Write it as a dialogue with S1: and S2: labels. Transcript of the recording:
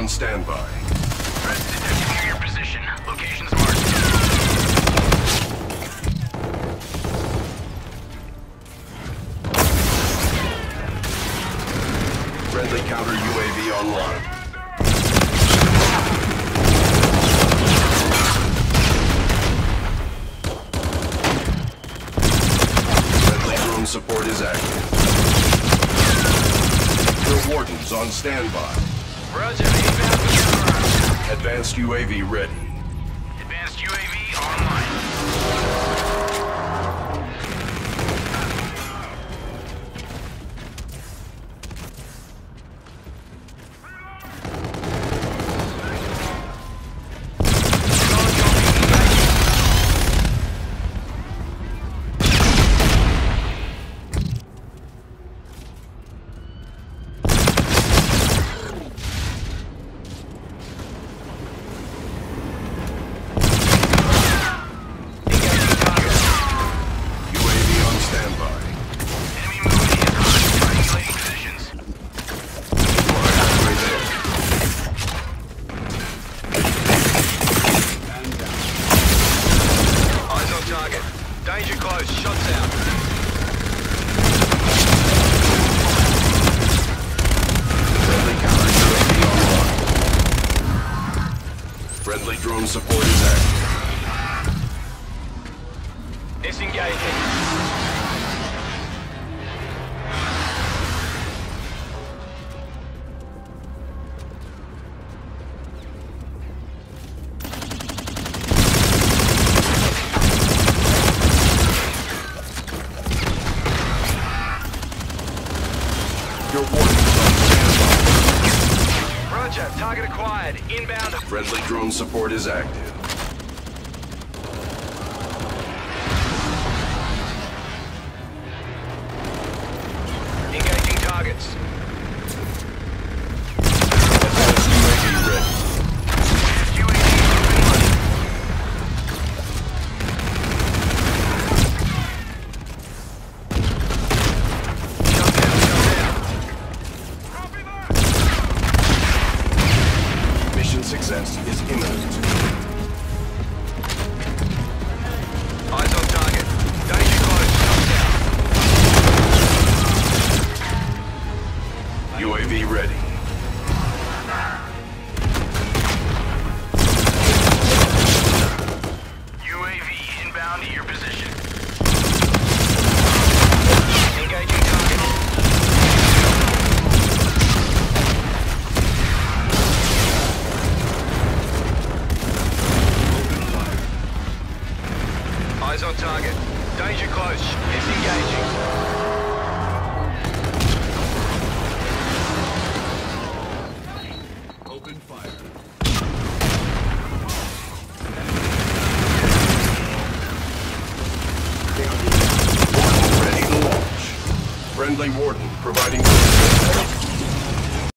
S1: on standby.
S2: Threats detected near your position. Locations marked.
S1: Friendly counter UAV online. Friendly drone support is active. Your wardens on standby.
S2: Roger, inbound to cover.
S1: Advanced UAV ready.
S2: Advanced UAV online. Danger close, shots out.
S1: Friendly counter UAV online. Friendly drone support is active.
S2: Disengaging.
S1: Your wardens on standby.
S2: Roger, target acquired. Inbound.
S1: Friendly drone support is active.
S2: Engaging targets.
S1: Advanced UAV ready.
S2: Advanced UAV open line. Shut down,
S1: Mission success is imminent.
S2: Eyes on target. Danger close, shut down.
S1: UAV ready.
S2: UAV inbound to your position. Engaging target. Eyes on target. Danger close. Disengaging.
S1: Open fire. Warden ready to launch. Friendly warden providing